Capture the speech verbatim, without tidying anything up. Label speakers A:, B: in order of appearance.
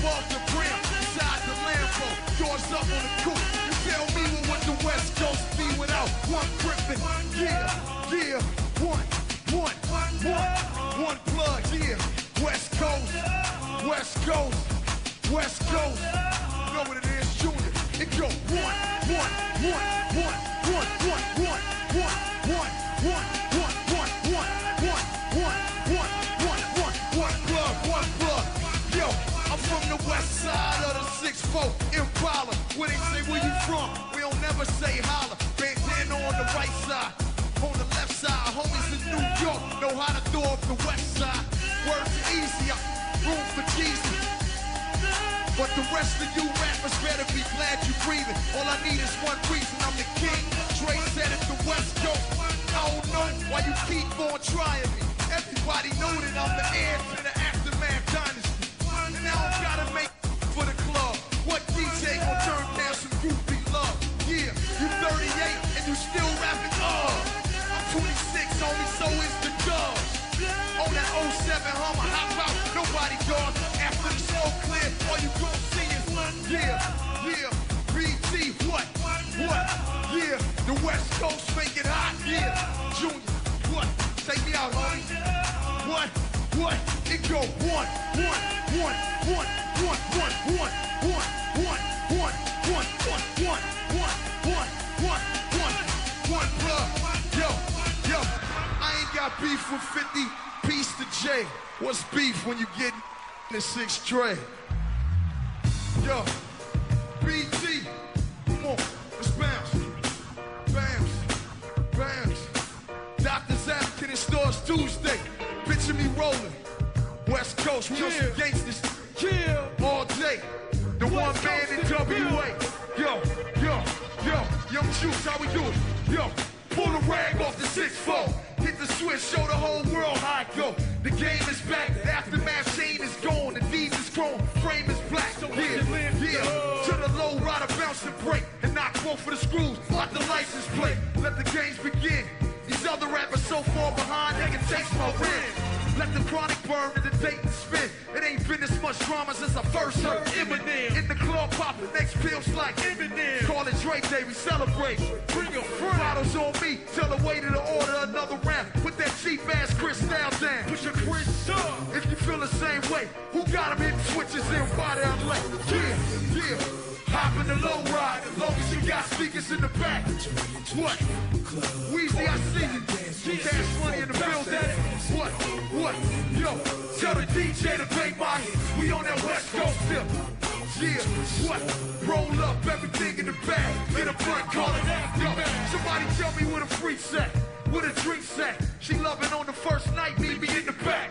A: above the brim, inside the Lambo, doors up on the coupe. You tell me what would the West Coast be without one Griffin? Yeah, yeah, one, one, one, one plug, yeah. West Coast, West Coast, West Coast. You know what it is, Junior. It go one, one, one, one, one, one, one, one, one, one, one, one, one, one, one, one, one, one, one plug, one plug. Yo, I'm from the west side of the six four Impala. Where they say where you from, we don't never say holla. Bandana on the right side, on the left side. Homies in New York know how to throw up the west side. Words easier, room for Jesus. But the rest of you rappers better be glad you're breathing. All I need is one reason, I'm the king. Dre said it, the West Coast. I don't know why you keep on trying me. Everybody know that I'm the heir to the Aftermath dynasty. And now I gotta make for the club. What D J gon' turn down some groupie love? Yeah, you thirty-eight and you still rapping up. I'm twenty-six, homie, so is the dub. On that oh seven Hummer, hop out, nobody guard. After the smoke clear, all you gon' see is yeah, yeah, B T, what, what, yeah, the West Coast make it hot, yeah, Junior, what, take me out, homie, what, what, it go one, one, one, one, one, one, one, one, one, one, one, one, one, one, one, one, one, one plug, yo, yo, I ain't got beef with fifty. Peace to Jay. What's beef when you get in the sixth tray? Yo, B T, come on, let's bounce, bounce, bounce. Doctor's African in stores Tuesday. Picture me rolling. West Coast, we on some gangsters.
B: Yeah.
A: All day. The one man in W A. Yo, yo, yo, Young Juice, how we do it? Yo, pull the rag off the six four. Hit the switch, show the whole world how I go. The game is back, the Aftermath chain is gone, the deeds is grown, frame is black. Yeah, yeah, to the low rider bounce and break, and knock both for the screws, lock the license plate. Let the games begin. These other rappers so far behind, they can taste my rent. Let the chronic burn and the Dayton spin. It ain't been this much drama since I first heard Eminem. In the club popping, next pills like Eminem. Call it Drake Day, we celebrate. Bring your friend. Bottles on me, tell the waiter to order another round. Put that cheap ass Cristal down. Put your Chris up. If you feel the same way, who got them hitting switches in wide outlet? Yeah, yeah. Hop in the low ride, as long as you got speakers in the back. What? Weezy, I see you. Cash money in the building. What? What? Yo, tell the D J to play my hits. We on that West Coast tip. Yeah, what? Roll up everything in the bag. In the front, call it that. Yo, somebody tell me where the freaks at. Where the drinks at. She loving on the first night, meet me in the back.